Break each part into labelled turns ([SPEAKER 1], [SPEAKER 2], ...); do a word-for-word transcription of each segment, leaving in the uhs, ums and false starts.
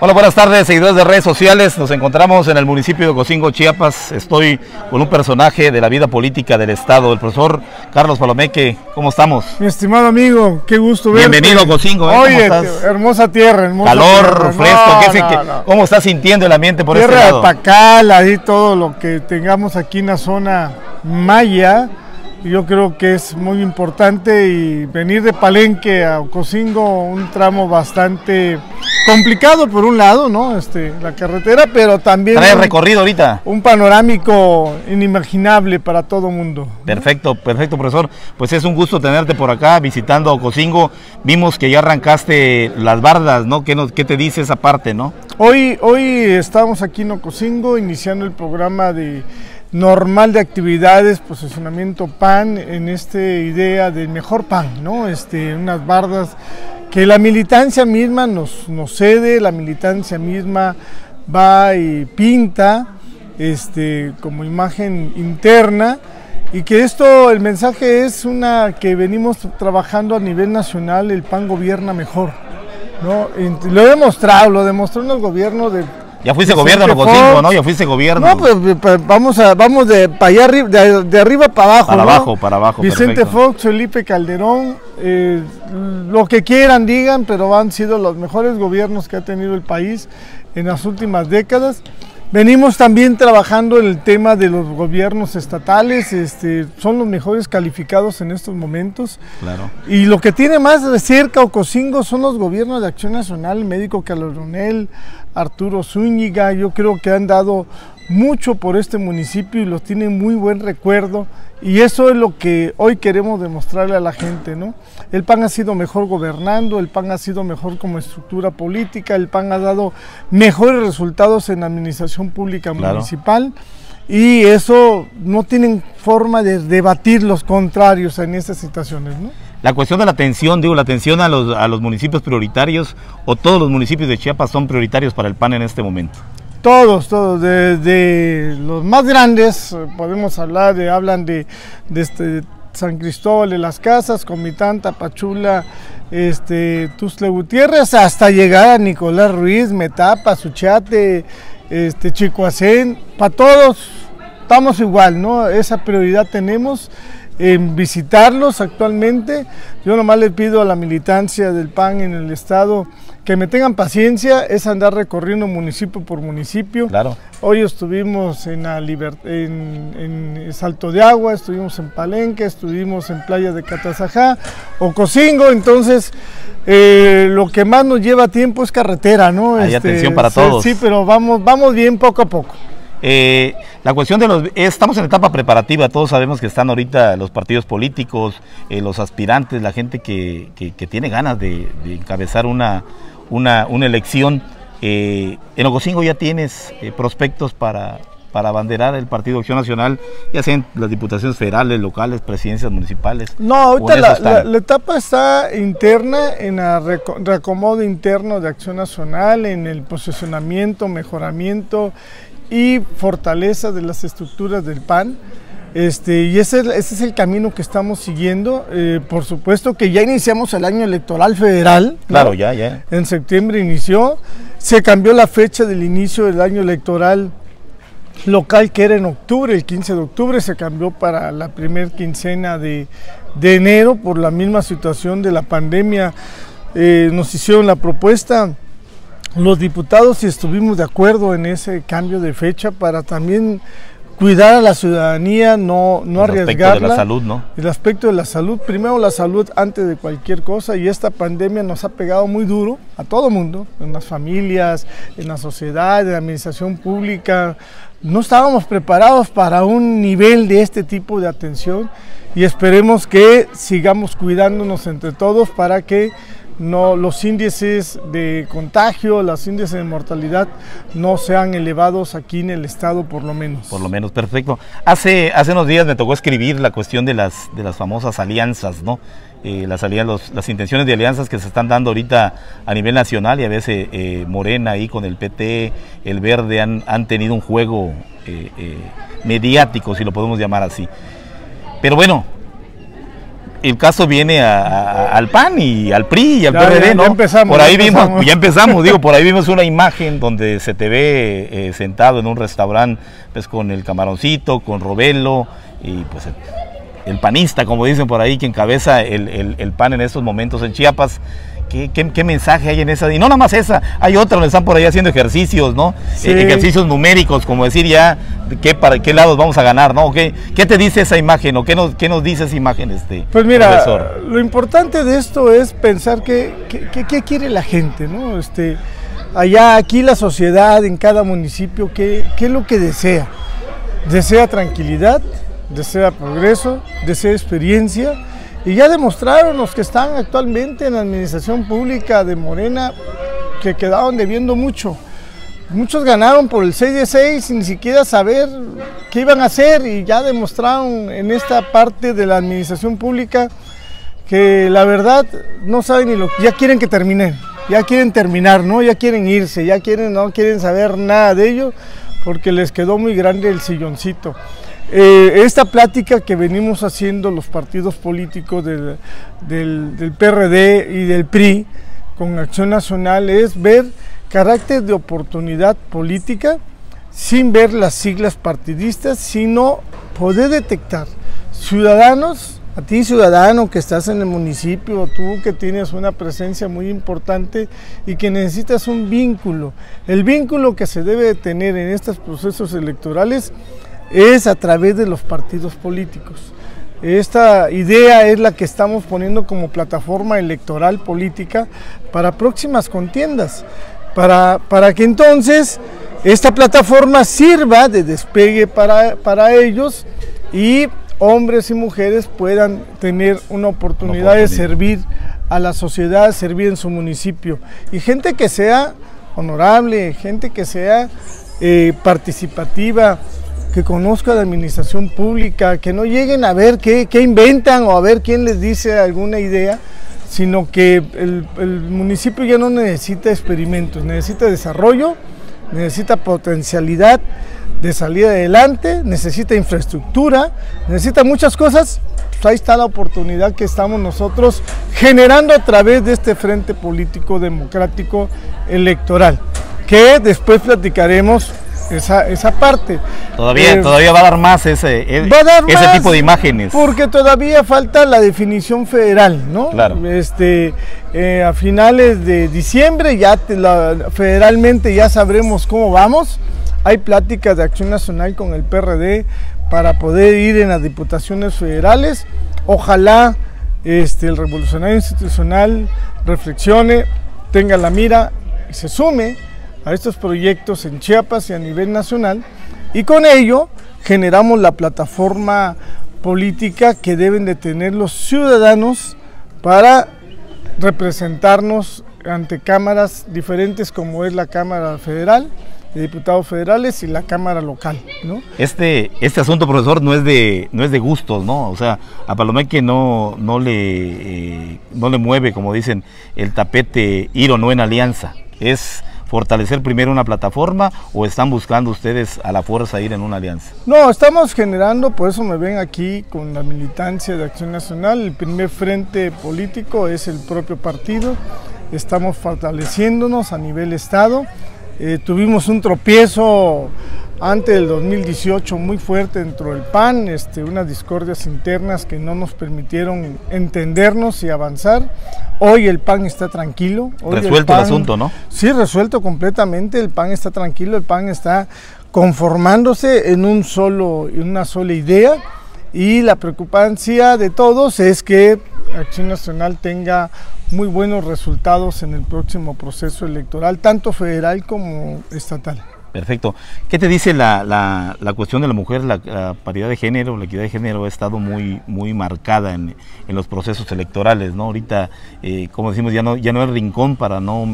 [SPEAKER 1] Hola, buenas tardes, seguidores de redes sociales. Nos encontramos en el municipio de Ocosingo, Chiapas. Estoy con un personaje de la vida política del estado, el profesor Carlos Palomeque. ¿Cómo estamos?
[SPEAKER 2] Mi estimado amigo, qué gusto verte.
[SPEAKER 1] Bienvenido a Ocosingo, ¿eh?
[SPEAKER 2] Oye, hermosa tierra, hermosa
[SPEAKER 1] Calor,
[SPEAKER 2] tierra.
[SPEAKER 1] fresco,
[SPEAKER 2] no,
[SPEAKER 1] ¿qué
[SPEAKER 2] no,
[SPEAKER 1] que,
[SPEAKER 2] no.
[SPEAKER 1] ¿cómo está sintiendo el ambiente por
[SPEAKER 2] tierra
[SPEAKER 1] este lado?
[SPEAKER 2] Tierra de Pacal, ahí todo lo que tengamos aquí en la zona maya. Yo creo que es muy importante, y venir de Palenque a Ocosingo, un tramo bastante complicado por un lado, ¿no? Este, la carretera, pero también
[SPEAKER 1] ¿Trae
[SPEAKER 2] un,
[SPEAKER 1] recorrido ahorita?
[SPEAKER 2] Un panorámico inimaginable para todo mundo.
[SPEAKER 1] Perfecto, perfecto, profesor. Pues es un gusto tenerte por acá visitando Ocosingo. Vimos que ya arrancaste las bardas, ¿no? ¿Qué, nos, qué te dice esa parte, no?
[SPEAKER 2] Hoy, hoy estamos aquí en Ocosingo iniciando el programa de normal de actividades, posicionamiento P A N, en esta idea del mejor P A N, ¿no? Este, unas bardas que la militancia misma nos, nos cede, la militancia misma va y pinta este, como imagen interna, y que esto, el mensaje es una que venimos trabajando a nivel nacional, el P A N gobierna mejor, ¿no? Lo he demostrado, lo demostró en el gobierno de
[SPEAKER 1] Ya fuiste gobierno en Ocosingo, ¿no? Ya fuiste gobierno.
[SPEAKER 2] No, pues, pues vamos a vamos de para allá arriba, de, de arriba para abajo.
[SPEAKER 1] Para
[SPEAKER 2] ¿no?
[SPEAKER 1] abajo, para abajo.
[SPEAKER 2] Vicente perfecto. Fox, Felipe Calderón, eh, lo que quieran digan, pero han sido los mejores gobiernos que ha tenido el país en las últimas décadas. Venimos también trabajando en el tema de los gobiernos estatales, este, son los mejores calificados en estos momentos.
[SPEAKER 1] Claro.
[SPEAKER 2] Y lo que tiene más de cerca Ocosingo son los gobiernos de Acción Nacional, el médico Calderonel, Arturo Zúñiga. Yo creo que han dado mucho por este municipio y los tienen muy buen recuerdo, y eso es lo que hoy queremos demostrarle a la gente, ¿no? El P A N ha sido mejor gobernando, el P A N ha sido mejor como estructura política, el P A N ha dado mejores resultados en la administración pública claro. municipal, y eso no tienen forma de debatir los contrarios en estas situaciones, ¿no?
[SPEAKER 1] La cuestión de la atención, digo, la atención a los, a los municipios prioritarios, o todos los municipios de Chiapas son prioritarios para el P A N en este momento.
[SPEAKER 2] Todos, todos, desde los más grandes, podemos hablar de, hablan de, de este, San Cristóbal de las Casas, Comitán, Tapachula, este, Tuxtla Gutiérrez, hasta llegar a Nicolás Ruiz, Metapa, Suchiate, este, Chicoacén. Para todos estamos igual, ¿no? Esa prioridad tenemos en visitarlos actualmente. Yo nomás le pido a la militancia del P A N en el estado que me tengan paciencia, es andar recorriendo municipio por municipio.
[SPEAKER 1] Claro.
[SPEAKER 2] Hoy estuvimos en, la en, en Salto de Agua, estuvimos en Palenque, estuvimos en Playa de Catazajá, Ocosingo. Entonces eh, lo que más nos lleva tiempo es carretera, ¿no?
[SPEAKER 1] Hay
[SPEAKER 2] este,
[SPEAKER 1] atención para todos.
[SPEAKER 2] Sí, pero vamos, vamos bien poco a poco.
[SPEAKER 1] Eh, la cuestión de los... Estamos en etapa preparativa, todos sabemos que están ahorita los partidos políticos, eh, los aspirantes, la gente que, que, que tiene ganas de, de encabezar una, una, una elección. Eh, en Ocosingo ya tienes eh, prospectos para, para abanderar el Partido Acción Nacional, ya sean las diputaciones federales, locales, presidencias municipales.
[SPEAKER 2] No, ahorita la, la, la etapa está interna, en el reacomodo interno de Acción Nacional, en el posicionamiento, mejoramiento y fortaleza de las estructuras del P A N, este, y ese, ese es el camino que estamos siguiendo. Eh, por supuesto que ya iniciamos el año electoral federal.
[SPEAKER 1] Claro,
[SPEAKER 2] ¿no?
[SPEAKER 1] ya, ya.
[SPEAKER 2] En septiembre inició, se cambió la fecha del inicio del año electoral local, que era en octubre, el quince de octubre, se cambió para la primer quincena de, de enero por la misma situación de la pandemia. Eh, nos hicieron la propuesta los diputados y estuvimos de acuerdo en ese cambio de fecha para también cuidar a la ciudadanía, no, no arriesgarla. El aspecto de la salud, ¿no? El aspecto de la salud, primero la salud antes de cualquier cosa, y esta pandemia nos ha pegado muy duro a todo mundo, en las familias, en la sociedad, en la administración pública. No estábamos preparados para un nivel de este tipo de atención, y esperemos que sigamos cuidándonos entre todos para que no, los índices de contagio, los índices de mortalidad no sean elevados aquí en el estado, por lo menos.
[SPEAKER 1] Por lo menos, perfecto. Hace, hace unos días me tocó escribir la cuestión de las, de las famosas alianzas, ¿no? Eh, las, los, las intenciones de alianzas que se están dando ahorita a nivel nacional, y a veces eh, Morena ahí con el P T, el Verde, han, han tenido un juego eh, eh, mediático, si lo podemos llamar así. Pero bueno, el caso viene a, a, al P A N y al P R I y al
[SPEAKER 2] ya,
[SPEAKER 1] P R D,
[SPEAKER 2] ya,
[SPEAKER 1] ¿no?
[SPEAKER 2] Ya empezamos,
[SPEAKER 1] por ahí
[SPEAKER 2] ya
[SPEAKER 1] vimos,
[SPEAKER 2] empezamos.
[SPEAKER 1] ya empezamos, digo, por ahí vimos una imagen donde se te ve eh, sentado en un restaurante, pues con el camaroncito, con Robelo y pues el, el panista, como dicen por ahí, que encabeza el, el, el P A N en estos momentos en Chiapas. ¿Qué, qué, ¿Qué mensaje hay en esa? Y no nada más esa, hay otra donde están por ahí haciendo ejercicios, ¿no?
[SPEAKER 2] Sí.
[SPEAKER 1] Eh, ejercicios numéricos, como decir ya qué, para qué lados vamos a ganar, ¿no? ¿Qué, qué te dice esa imagen o qué nos, qué nos dice esa imagen, este
[SPEAKER 2] Pues mira,
[SPEAKER 1] profesor?
[SPEAKER 2] Lo importante de esto es pensar qué que, que, que quiere la gente, ¿no? Este, allá, aquí la sociedad, en cada municipio, ¿qué, qué es lo que desea? Desea tranquilidad, desea progreso, desea experiencia. Y ya demostraron los que están actualmente en la administración pública de Morena que quedaron debiendo mucho. Muchos ganaron por el seis de seis sin ni siquiera saber qué iban a hacer y ya demostraron en esta parte de la administración pública que la verdad no saben ni lo que, ya quieren que terminen, ya quieren terminar, ¿no? Ya quieren irse, ya quieren, no quieren saber nada de ello porque les quedó muy grande el silloncito. Eh, esta plática que venimos haciendo los partidos políticos del, del, del P R D y del P R I con Acción Nacional es ver carácter de oportunidad política sin ver las siglas partidistas, sino poder detectar ciudadanos, a ti ciudadano que estás en el municipio, tú que tienes una presencia muy importante y que necesitas un vínculo. El vínculo que se debe tener en estos procesos electorales es a través de los partidos políticos. Esta idea es la que estamos poniendo como plataforma electoral política para próximas contiendas, para, para que entonces esta plataforma sirva de despegue para, para ellos y hombres y mujeres puedan tener una oportunidad, una oportunidad de servir a la sociedad, servir en su municipio. Y gente que sea honorable, gente que sea eh, participativa, que conozca la administración pública, que no lleguen a ver qué, qué inventan o a ver quién les dice alguna idea, sino que el, el municipio ya no necesita experimentos, necesita desarrollo, necesita potencialidad de salir adelante, necesita infraestructura, necesita muchas cosas. Pues ahí está la oportunidad que estamos nosotros generando a través de este Frente Político Democrático Electoral, que después platicaremos esa, esa parte.
[SPEAKER 1] Todavía, eh, todavía va a dar más ese,
[SPEAKER 2] va a dar
[SPEAKER 1] ese
[SPEAKER 2] más
[SPEAKER 1] tipo de imágenes.
[SPEAKER 2] Porque todavía falta la definición federal, ¿no?
[SPEAKER 1] Claro.
[SPEAKER 2] Este, eh, a finales de diciembre ya te la, federalmente ya sabremos cómo vamos. Hay pláticas de Acción Nacional con el P R D para poder ir en las diputaciones federales. Ojalá este, el Revolucionario Institucional reflexione, tenga la mira y se sume a estos proyectos en Chiapas y a nivel nacional, y con ello generamos la plataforma política que deben de tener los ciudadanos para representarnos ante cámaras diferentes como es la Cámara Federal de Diputados Federales y la Cámara Local, ¿no?
[SPEAKER 1] Este, este asunto, profesor, no es de, no es de gustos, ¿no? O sea, a Palomeque no, no, le, eh, no le mueve, como dicen, el tapete ir o no en alianza. Es fortalecer primero una plataforma, o están buscando ustedes a la fuerza ir en una alianza?
[SPEAKER 2] No, estamos generando, por eso me ven aquí con la militancia de Acción Nacional. El primer frente político es el propio partido, estamos fortaleciéndonos a nivel estado. Eh, tuvimos un tropiezo antes del dos mil dieciocho muy fuerte dentro del P A N, este, unas discordias internas que no nos permitieron entendernos y avanzar. Hoy el P A N está tranquilo. Hoy
[SPEAKER 1] resuelto
[SPEAKER 2] el, P A N,
[SPEAKER 1] el asunto, ¿no?
[SPEAKER 2] Sí, resuelto completamente. El P A N está tranquilo, el P A N está conformándose en, un solo, en una sola idea, y la preocupancia de todos es que Acción Nacional tenga muy buenos resultados en el próximo proceso electoral, tanto federal como estatal.
[SPEAKER 1] Perfecto. ¿Qué te dice la, la, la cuestión de la mujer? La, la paridad de género, la equidad de género ha estado muy, muy marcada en, en los procesos electorales, ¿no? Ahorita, eh, como decimos, ya no, ya no es rincón para no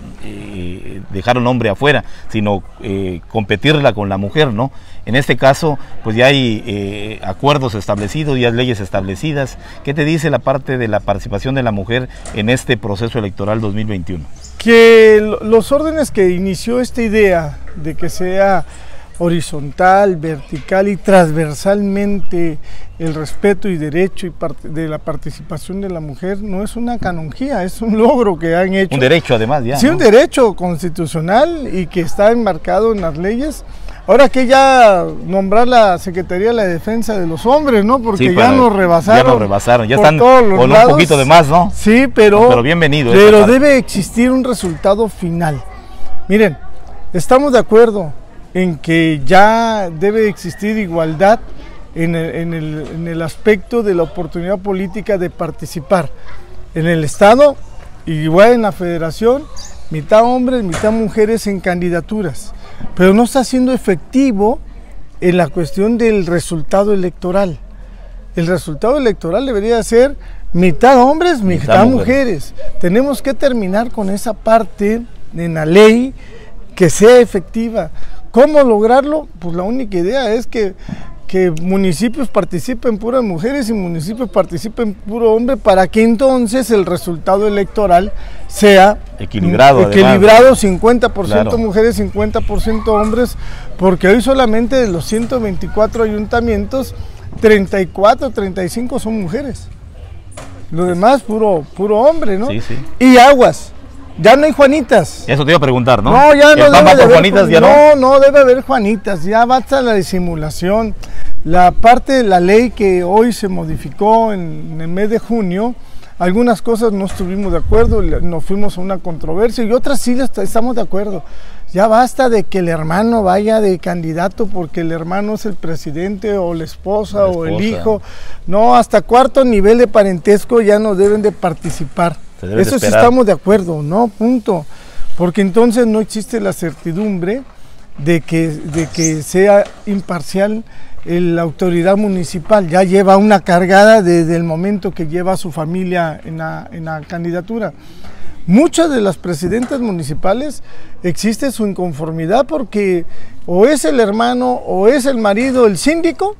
[SPEAKER 1] eh, dejar un hombre afuera, sino eh, competirla con la mujer, ¿no? En este caso, pues ya hay eh, acuerdos establecidos, ya hay leyes establecidas. ¿Qué te dice la parte de la participación de la mujer en este proceso electoral dos mil veintiuno?
[SPEAKER 2] Que los órdenes que inició esta idea de que sea horizontal, vertical y transversalmente el respeto y derecho y de la participación de la mujer no es una canonjía, es un logro que han hecho.
[SPEAKER 1] Un derecho además ya.
[SPEAKER 2] Sí, ¿no? Un derecho constitucional y que está enmarcado en las leyes. Ahora que ya nombrar la Secretaría de la Defensa de los Hombres, ¿no? Porque sí, ya nos rebasaron.
[SPEAKER 1] Ya nos rebasaron, ya están con un poquito de más, ¿no?
[SPEAKER 2] Sí, pero,
[SPEAKER 1] pero bienvenido.
[SPEAKER 2] Pero debe existir un resultado final. Miren, estamos de acuerdo en que ya debe existir igualdad en el, en el, en el aspecto de la oportunidad política de participar en el Estado, igual en la Federación, mitad hombres, mitad mujeres en candidaturas, pero no está siendo efectivo en la cuestión del resultado electoral. El resultado electoral debería ser mitad hombres, mitad, mitad mujeres. mujeres. Tenemos que terminar con esa parte en la ley que sea efectiva. ¿Cómo lograrlo? Pues la única idea es que, que municipios participen puras mujeres y municipios participen puro hombre para que entonces el resultado electoral sea
[SPEAKER 1] equilibrado,
[SPEAKER 2] equilibrado
[SPEAKER 1] además.
[SPEAKER 2] cincuenta por ciento claro. Mujeres, cincuenta por ciento hombres, porque hoy solamente de los ciento veinticuatro ayuntamientos, treinta y cuatro, treinta y cinco son mujeres. Lo demás puro, puro hombre, ¿no?
[SPEAKER 1] Sí, sí.
[SPEAKER 2] Y aguas. Ya no hay Juanitas.
[SPEAKER 1] Eso te iba a preguntar, ¿no?
[SPEAKER 2] No, ya no
[SPEAKER 1] ¿El
[SPEAKER 2] debe
[SPEAKER 1] de haber, Juanitas ya no?
[SPEAKER 2] No, no debe haber Juanitas, ya basta la disimulación. La parte de la ley que hoy se modificó en, en el mes de junio, algunas cosas no estuvimos de acuerdo, nos fuimos a una controversia y otras sí estamos de acuerdo. Ya basta de que el hermano vaya de candidato porque el hermano es el presidente o la esposa, la esposa. o el hijo. No, hasta cuarto nivel de parentesco ya no deben de participar. Eso sí estamos de acuerdo, ¿no? Punto. Porque entonces no existe la certidumbre de que, de que sea imparcial la autoridad municipal. Ya lleva una cargada desde el momento que lleva a su familia en la, en la candidatura. Muchas de las presidentas municipales existe su inconformidad porque o es el hermano o es el marido, el síndico,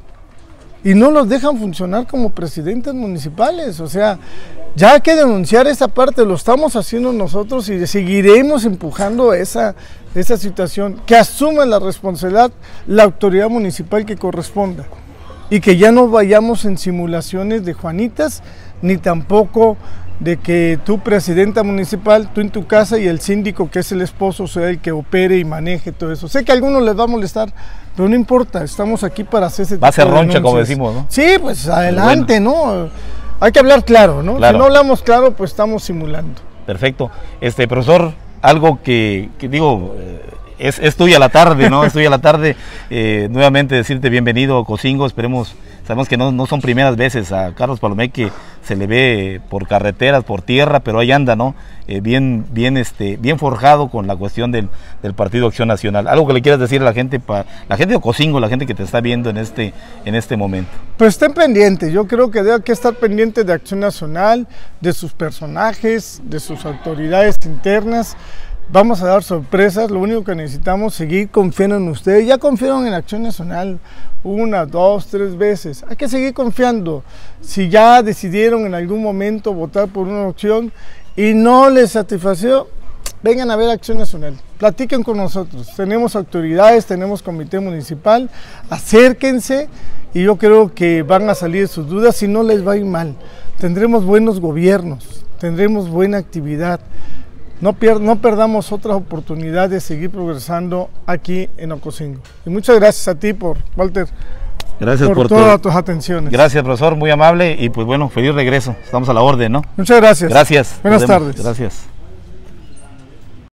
[SPEAKER 2] y no los dejan funcionar como presidentas municipales. O sea, ya hay que denunciar esa parte, lo estamos haciendo nosotros y seguiremos empujando esa, esa situación, que asuma la responsabilidad la autoridad municipal que corresponda y que ya no vayamos en simulaciones de Juanitas, ni tampoco de que tu presidenta municipal, tú en tu casa y el síndico que es el esposo sea el que opere y maneje todo eso. Sé que a algunos les va a molestar, pero no importa, estamos aquí para hacer ese tipo de
[SPEAKER 1] va a ser roncha, como decimos, ¿no?
[SPEAKER 2] Sí, pues adelante, bueno. ¿no? Hay que hablar claro, ¿no? Claro. Si no hablamos claro, pues estamos simulando.
[SPEAKER 1] Perfecto. Este, profesor, algo que, que digo, eh, es, es tuya la tarde, ¿no? Es tuya la tarde. Eh, nuevamente decirte bienvenido, Ocosingo. Esperemos, sabemos que no, no son primeras veces a Carlos Palomeque, que se le ve por carreteras, por tierra, pero ahí anda, ¿no? Eh, bien, bien, este, bien forjado con la cuestión del, del Partido Acción Nacional. Algo que le quieras decir a la gente, pa, la gente de Ocosingo, la gente que te está viendo en este, en este momento.
[SPEAKER 2] Pues estén pendientes, yo creo que debe que estar pendiente de Acción Nacional, de sus personajes, de sus autoridades internas. Vamos a dar sorpresas, lo único que necesitamos es seguir confiando en ustedes. Ya confiaron en Acción Nacional una, dos, tres veces. Hay que seguir confiando. Si ya decidieron en algún momento votar por una opción y no les satisfació, vengan a ver Acción Nacional. Platiquen con nosotros. Tenemos autoridades, tenemos comité municipal. Acérquense y yo creo que van a salir sus dudas y no les va a ir mal. Tendremos buenos gobiernos, tendremos buena actividad. No, pier no perdamos otra oportunidad de seguir progresando aquí en Ocosingo. Y muchas gracias a ti, por Walter,
[SPEAKER 1] gracias por,
[SPEAKER 2] por todas tus atenciones.
[SPEAKER 1] Gracias, profesor, muy amable y pues bueno, feliz regreso. Estamos a la orden, ¿no?
[SPEAKER 2] Muchas gracias.
[SPEAKER 1] Gracias.
[SPEAKER 2] Buenas tardes.
[SPEAKER 1] Gracias.